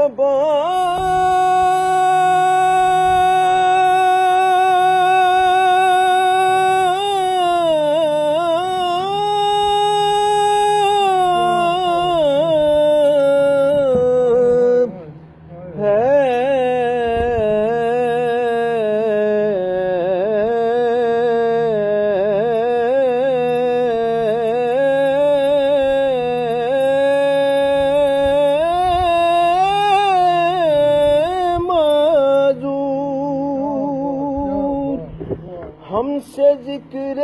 ہم سے ذکر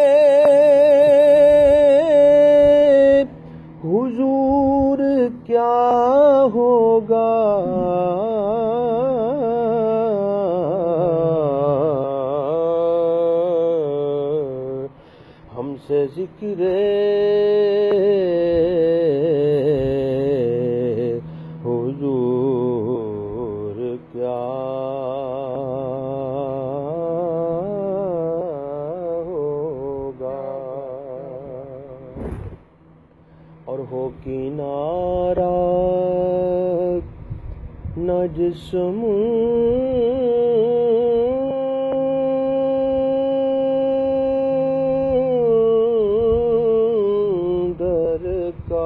حضور کیا ہوگا، ہم سے ذکر حضور کیا اور ہو کنارہ نہ جسم در کا،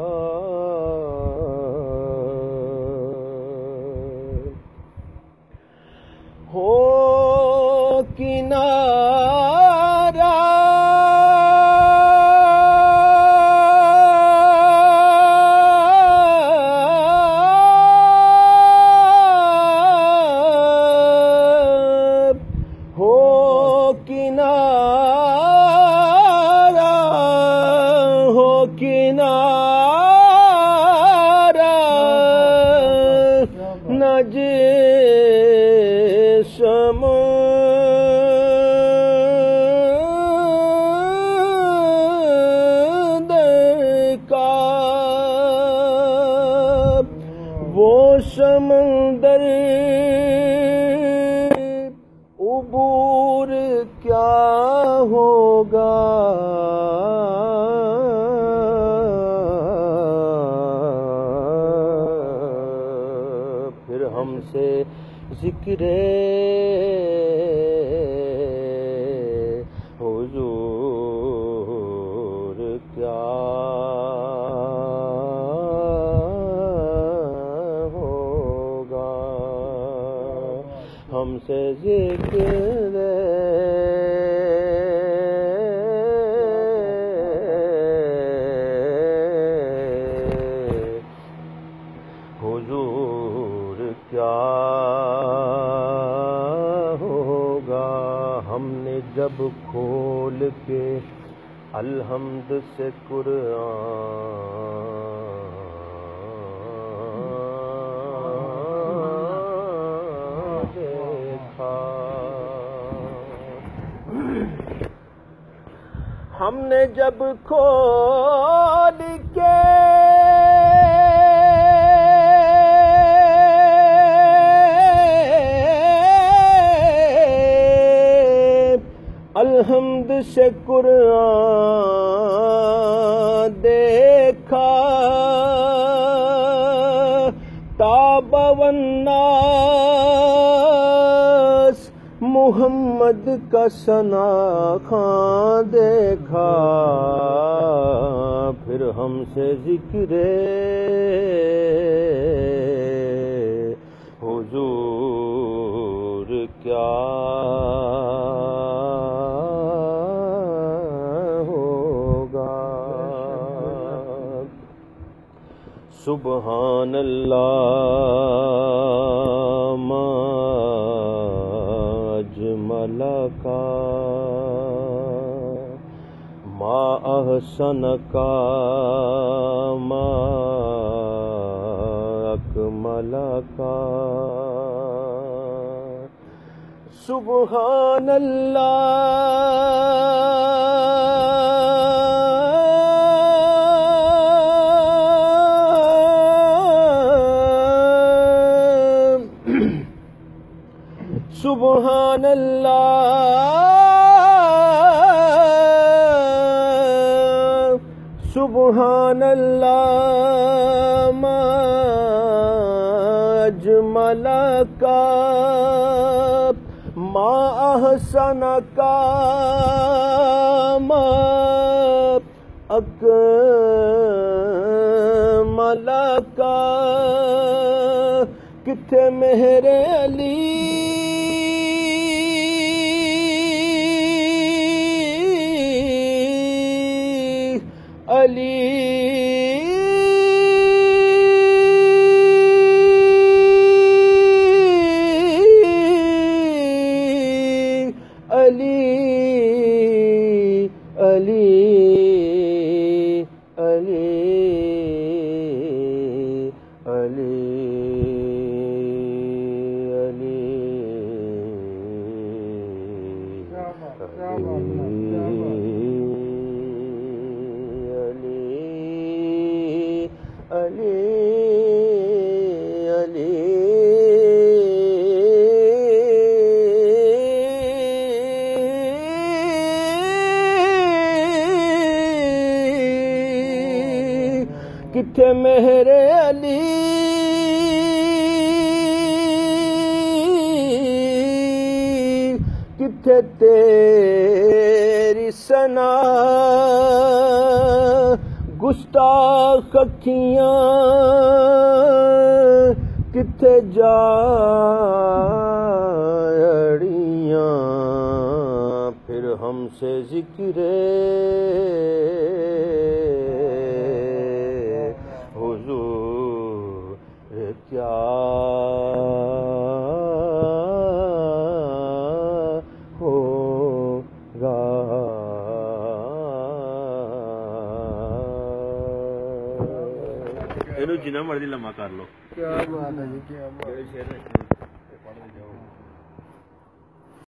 ہو کنارہ نہ جسم در کا، وہ سمندر عبور کیا ہوگا، پھر ہم سے ذکر حضور کیا ہوگا، ہم سے ذکر حضور کیا ہوگا۔ ہم نے جب کھول کے الحمد سے قرآن دیکھا، ہم نے جب کھول کے الحمد سے قرآن دیکھا، تاب والناس محمد کا ثنا خواں دیکھا، پھر ہم سے ذکر حضور کیا سبحان اللہ ما اجمل کا، ما احسن کا، ما اکمل کا، سبحان اللہ سبحان اللہ سبحان اللہ ما اجمل کا ما احسن کا ما اکمل کا کتھے مہر علی علی علی علی علی علی علی علی کتھے مہر علی کتھے تیری ثنا گستاخ اکھیاں کتھے جاڑیاں پھر ہم سے ذکر حضور کیا ہوگا جنہ مرضی لمحہ کر لو. کیا بات ہے جی، کیا بات ہے.